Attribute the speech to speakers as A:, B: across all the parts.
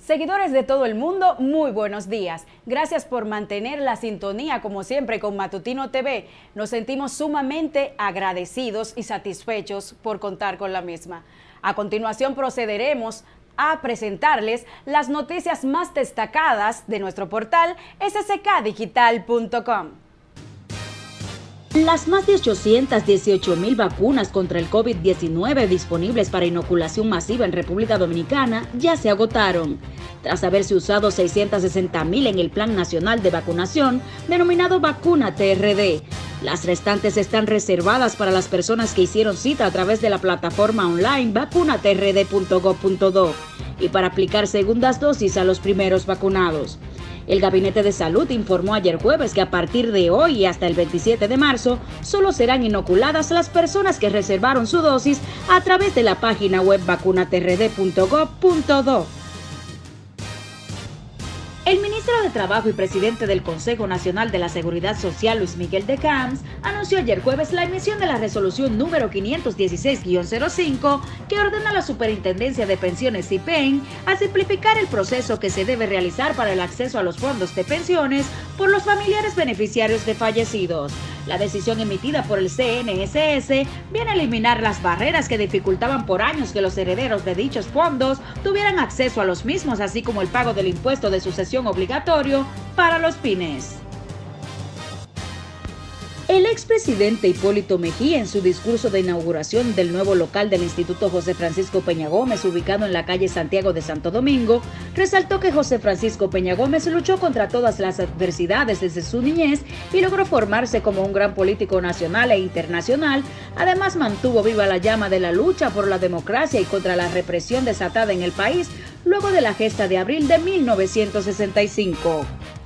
A: Seguidores de todo el mundo, muy buenos días. Gracias por mantener la sintonía, como siempre, con Matutino TV. Nos sentimos sumamente agradecidos y satisfechos por contar con la misma. A continuación procederemos a presentarles las noticias más destacadas de nuestro portal sskdigital.com.
B: Las más de 818,000 vacunas contra el COVID-19 disponibles para inoculación masiva en República Dominicana ya se agotaron, tras haberse usado 660,000 en el Plan Nacional de Vacunación, denominado Vacuna TRD. Las restantes están reservadas para las personas que hicieron cita a través de la plataforma online vacunatrd.gov.do y para aplicar segundas dosis a los primeros vacunados. El Gabinete de Salud informó ayer jueves que a partir de hoy y hasta el 27 de marzo solo serán inoculadas las personas que reservaron su dosis a través de la página web vacunatrd.gov.do. El ministro de Trabajo y presidente del Consejo Nacional de la Seguridad Social, Luis Miguel de Camps, anunció ayer jueves la emisión de la resolución número 516-05 que ordena a la Superintendencia de Pensiones CIPEN a simplificar el proceso que se debe realizar para el acceso a los fondos de pensiones por los familiares beneficiarios de fallecidos. La decisión emitida por el CNSS viene a eliminar las barreras que dificultaban por años que los herederos de dichos fondos tuvieran acceso a los mismos, así como el pago del impuesto de sucesión obligatorio para los pymes. El expresidente Hipólito Mejía, en su discurso de inauguración del nuevo local del Instituto José Francisco Peña Gómez, ubicado en la calle Santiago de Santo Domingo, resaltó que José Francisco Peña Gómez luchó contra todas las adversidades desde su niñez y logró formarse como un gran político nacional e internacional. Además, mantuvo viva la llama de la lucha por la democracia y contra la represión desatada en el país luego de la gesta de abril de 1965.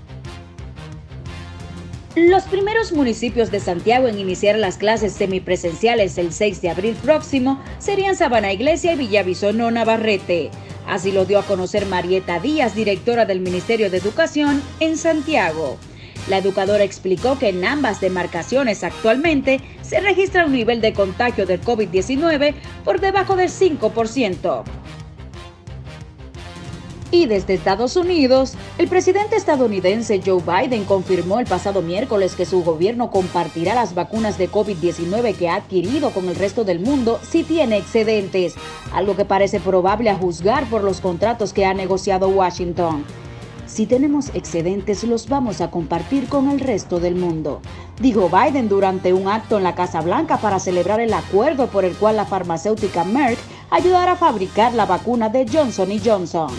B: Los primeros municipios de Santiago en iniciar las clases semipresenciales el 6 de abril próximo serían Sabana Iglesia y Villavisonó Navarrete. Así lo dio a conocer Marieta Díaz, directora del Ministerio de Educación en Santiago. La educadora explicó que en ambas demarcaciones actualmente se registra un nivel de contagio del COVID-19 por debajo del 5%. Y desde Estados Unidos, el presidente estadounidense Joe Biden confirmó el pasado miércoles que su gobierno compartirá las vacunas de COVID-19 que ha adquirido con el resto del mundo si tiene excedentes, algo que parece probable a juzgar por los contratos que ha negociado Washington. Si tenemos excedentes, los vamos a compartir con el resto del mundo, dijo Biden durante un acto en la Casa Blanca para celebrar el acuerdo por el cual la farmacéutica Merck ayudará a fabricar la vacuna de Johnson & Johnson.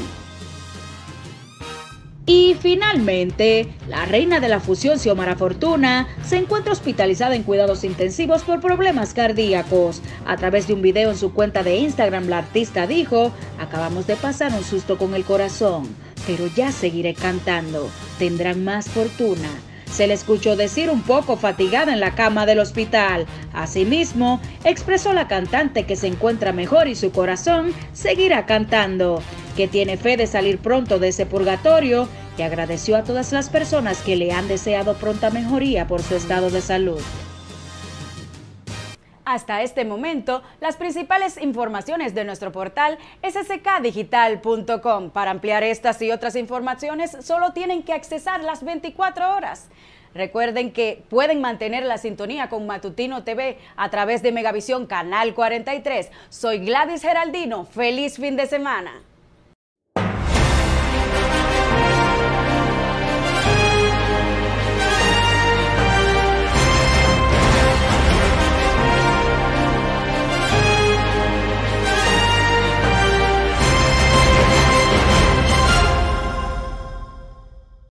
B: Y finalmente, la reina de la fusión, Xiomara Fortuna, se encuentra hospitalizada en cuidados intensivos por problemas cardíacos. A través de un video en su cuenta de Instagram, la artista dijo: "Acabamos de pasar un susto con el corazón, pero ya seguiré cantando. Tendrán más fortuna". Se le escuchó decir un poco fatigada en la cama del hospital. Asimismo, expresó la cantante que se encuentra mejor y su corazón seguirá cantando, que tiene fe de salir pronto de ese purgatorio y agradeció a todas las personas que le han deseado pronta mejoría por su estado de salud.
A: Hasta este momento, las principales informaciones de nuestro portal sskdigital.com. Para ampliar estas y otras informaciones, solo tienen que accesar las 24 horas. Recuerden que pueden mantener la sintonía con Matutino TV a través de Megavisión Canal 43. Soy Gladys Geraldino. ¡Feliz fin de semana!